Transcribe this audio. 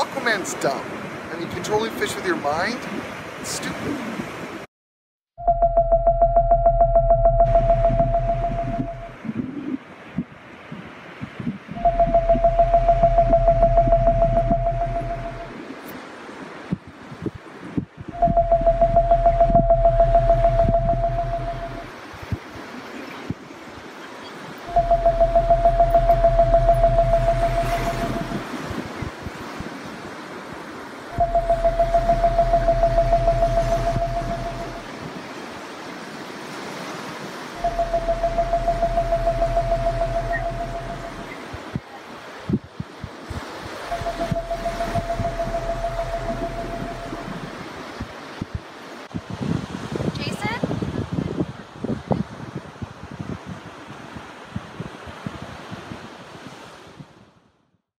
Aquaman's dumb. I mean, controlling fish with your mind? It's stupid.